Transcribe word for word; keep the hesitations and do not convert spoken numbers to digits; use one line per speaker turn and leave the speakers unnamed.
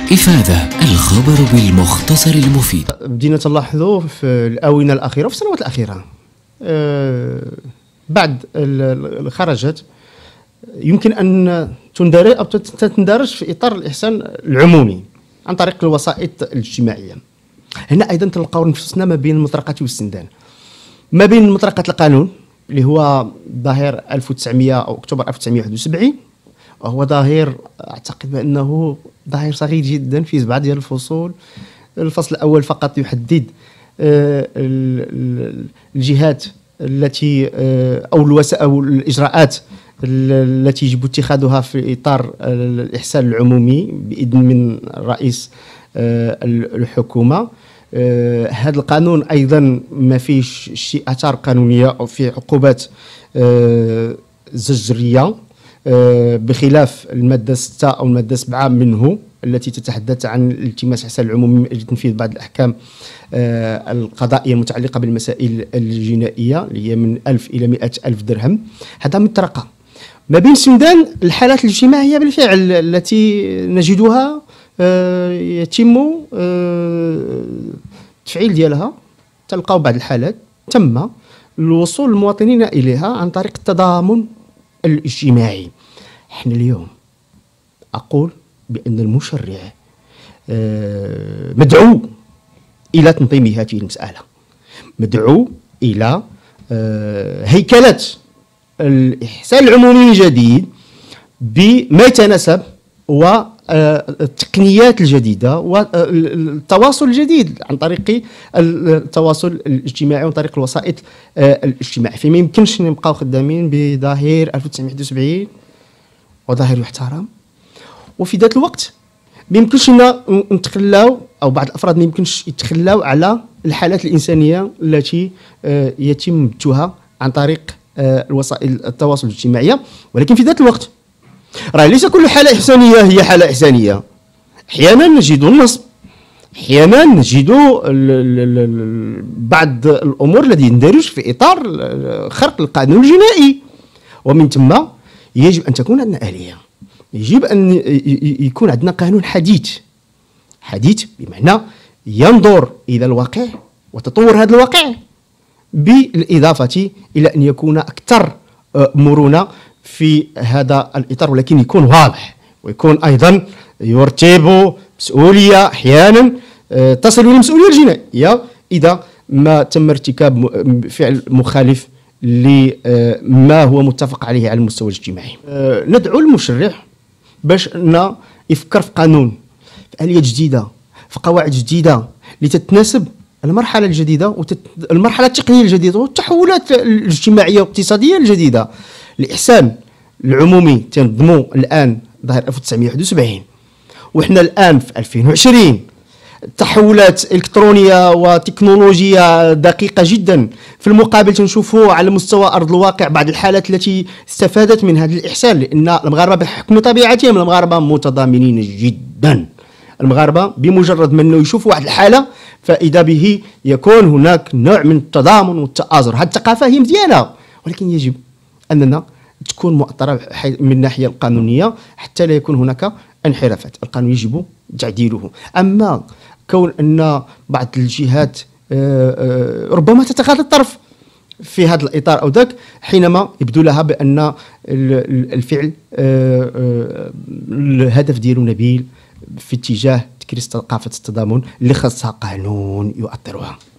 إفادة الخبر بالمختصر المفيد.
بدينا تلاحظوا في الآونة الأخيرة وفي السنوات الأخيرة أه بعد الخرجات يمكن أن تندرج أو تندرج في إطار الإحسان العمومي عن طريق الوسائط الاجتماعية. هنا أيضا تلقاو نفسنا ما بين المطرقة والسندان، ما بين مطرقة القانون اللي هو ظاهر ألف وتسعمائة أو أكتوبر ألف وتسعمائة وواحد وسبعين، وهو ظاهر أعتقد بأنه ظاهر صغير جدا في سبعة ديال الفصول. الفصل الأول فقط يحدد الجهات التي أو الوسائل أو الإجراءات التي يجب اتخاذها في إطار الإحسان العمومي بإذن من رئيس الحكومة. هذا القانون أيضا ما فيش شيء آثار قانونية أو في عقوبات زجرية بخلاف المادة ستة أو المادة سبعة منه التي تتحدث عن التماس الإحسان العمومي من أجل تنفيذ بعض الأحكام القضائية المتعلقة بالمسائل الجنائية اللي هي من ألف إلى مئة ألف درهم. هذا مطرقة. ما بين السندان الحالات الاجتماعية بالفعل التي نجدها يتم التفعيل ديالها، تلقاو بعض الحالات تم الوصول المواطنين إليها عن طريق التضامن الاجتماعي. احنا اليوم أقول بأن المشرع مدعو إلى تنظيم هذه المسألة، مدعو إلى هيكلة الإحسان العمومي من جديد بما يتناسب والتقنيات الجديدة والتواصل الجديد عن طريق التواصل الاجتماعي وعن طريق الوسائط الاجتماعية. فما يمكنش نبقاو خدامين بظاهر ألف وتسعمائة وواحد وسبعين وظاهر يحترم، وفي ذات الوقت ما يمكنش نتخلاو أو بعض الأفراد ما يمكنش يتخلاو على الحالات الإنسانية التي يتم بثها عن طريق الوسائل التواصل الاجتماعية. ولكن في ذات الوقت راه ليس كل حالة إحسانية هي حالة إحسانية. أحيانا نجد النصب، أحيانا نجد بعض الأمور التي يندرج في إطار خرق القانون الجنائي، ومن ثم يجب أن تكون عندنا آلية، يجب أن يكون عندنا قانون حديث حديث بمعنى ينظر إلى الواقع وتطور هذا الواقع، بالإضافة إلى أن يكون أكثر مرونة في هذا الإطار، ولكن يكون واضح ويكون أيضا يرتب مسؤولية أحيانا تصل إلى المسؤولية الجنائية إذا ما تم ارتكاب فعل مخالف لما هو متفق عليه على المستوى الاجتماعي. ندعو المشرع باش أن يفكر في قانون، في آلية جديدة، في قواعد جديدة لتتناسب المرحلة الجديدة والمرحلة التقنية الجديدة والتحولات الاجتماعية والاقتصادية الجديدة. الإحسان العمومي تنظموا الآن ظهر ألف وتسعمائة وواحد وسبعين، وإحنا الآن في ألفين وعشرين. تحولات إلكترونية وتكنولوجيا دقيقة جدا. في المقابل تنشوفوا على مستوى أرض الواقع بعض الحالات التي استفادت من هذا الإحسان، لأن المغاربة بحكم طبيعتهم المغاربة متضامنين جدا. المغاربة بمجرد ما انه يشوفوا واحد الحالة فإذا به يكون هناك نوع من التضامن والتآزر. هذه الثقافة هي مزيانة، ولكن يجب أننا تكون مؤطرة من الناحية القانونية حتى لا يكون هناك انحرافات. القانون يجب تعديله. أما كون أن بعض الجهات ربما تتخاذ الطرف في هذا الإطار أو ذاك حينما يبدو لها بأن الفعل الهدف ديالو نبيل في اتجاه تكريس ثقافة التضامن اللي خاصها قانون يؤطرها.